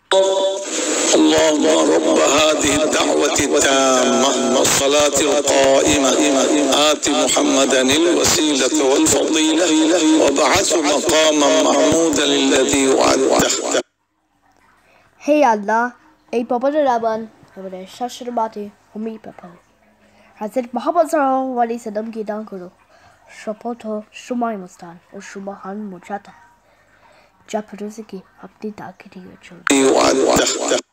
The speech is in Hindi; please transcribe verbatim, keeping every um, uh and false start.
اللهم رب هذه الدعوة التامة والصلاة القائمة آت محمدا الوسيلة والفضيلة وابعثه مقاما محمودا الذي وعدته. Hey Allah, ey Papa Raban, हमारे शास्त्र बातें हमें पापा हज़रत मोहम्मद सल्लल्लाहु अलैहि वसल्लम की दान करो शपथ हो शुमाई मुस्तान और शुमाहान मुजाता जब रोज़ की अपनी ताकत ही